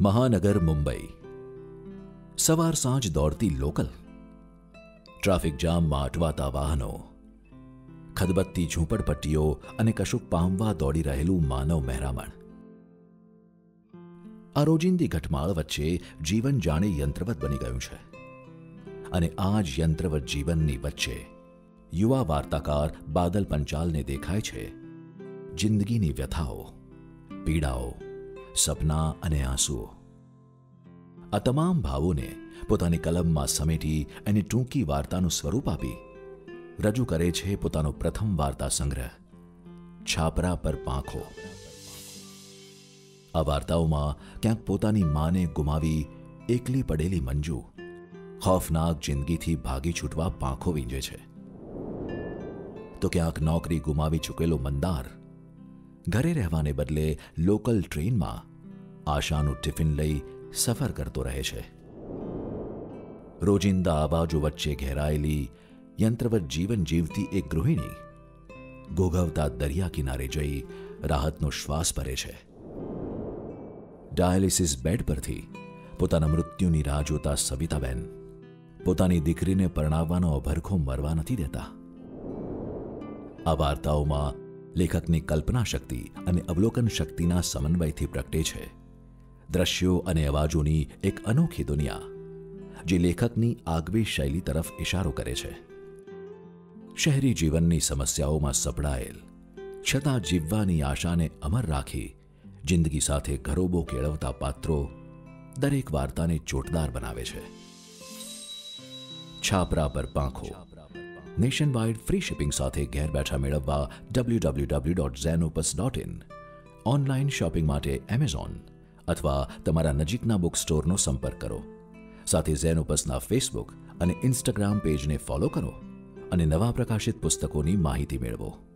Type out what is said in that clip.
મહાનગર મુંબઈ, સવાર સાંજ દોડતી લોકલ, ટ્રાફિક જામમાં અટવાતા વાહનો, ખદબદતી ઝૂંપડપટ્ટીઓ અને કશુંક પામવા દોડી રહેલું માનવ મહેરામણ. આ રોજિંદી ઘટમાળ વચ્ચે જીવન જાણે યંત્રવત બની ગયું છે. અને આ જ યંત્રવત જીવનની વચ્ચે યુવા વાર્તાકાર બાદલ પંચાલને દેખાય છે જિંદગીની વ્યથાઓ, પીડાઓ, સપના અને આંસુઓ. આ તમામ ભાવોને પોતાની કલમમાં સમેટી એની ટૂંકી વાર્તાનું સ્વરૂપ આપી રજૂ કરે છે પોતાનો પ્રથમ વાર્તા સંગ્રહ છાપરા પર પાંખો. આ વાર્તાઓમાં ક્યાંક પોતાની માને ગુમાવી એકલી પડેલી મંજુ ખૌફનાક જિંદગીથી ભાગી છૂટવા પાંખો વીંજે છે, તો ક્યાંક નોકરી ગુમાવી ચૂકેલો મંદાર ઘરે રહેવાને બદલે લોકલ ટ્રેનમાં આશાનું ટિફિન લઈ સફર કરતો રહે છે. રોજિંદા અવાજો વચ્ચે ઘેરાયેલી યંત્રવત જીવન જીવતી એક ગૃહિણી ઘોઘવતા દરિયા કિનારે જઈ રાહતનો શ્વાસ ભરે છે. ડાયાલિસિસ બેડ પરથી પોતાના મૃત્યુની રાહ જોતા સવિતાબેન પોતાની દીકરીને પરણાવવાનો અભરખો મરવા નથી દેતા. આ વાર્તાઓમાં લેખકની કલ્પના શક્તિ અને અવલોકન શક્તિના સમન્વયથી પ્રગટે છે દ્રશ્યો અને અવાજોની એક અનોખી દુનિયા, જે લેખકની આગવી શૈલી તરફ ઇશારો કરે છે. શહેરી જીવનની સમસ્યાઓમાં સપડાયેલ છતાં જીવવાની આશાને અમર રાખી જિંદગી સાથે ઘરોબો કેળવતા પાત્રો દરેક વાર્તાને ચોટદાર બનાવે છે. છાપરા પર પાંખો નેશન વાઇડ ફ્રી શિપિંગ સાથે ઘેર બેઠા મેળવવા www.zenopus.in, ઓનલાઈન શોપિંગ માટે એમેઝોન અથવા તમારા નજીકના બુક સ્ટોરનો સંપર્ક કરો. સાથે ઝેનોપસના ફેસબુક અને ઇન્સ્ટાગ્રામ પેજને ફોલો કરો અને નવા પ્રકાશિત પુસ્તકોની માહિતી મેળવો.